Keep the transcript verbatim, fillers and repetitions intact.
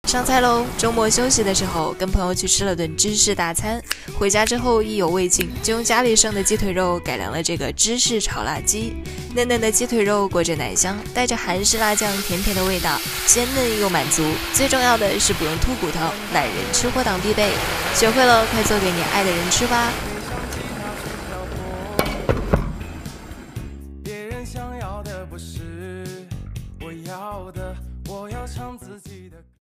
上菜喽！周末休息的时候，跟朋友去吃了顿芝士大餐。回家之后意犹未尽，就用家里剩的鸡腿肉改良了这个芝士炒辣鸡。嫩嫩的鸡腿肉裹着奶香，带着韩式辣酱甜甜的味道，鲜嫩又满足。最重要的是不用吐骨头，懒人吃货党必备。学会了，快做给你爱的人吃吧！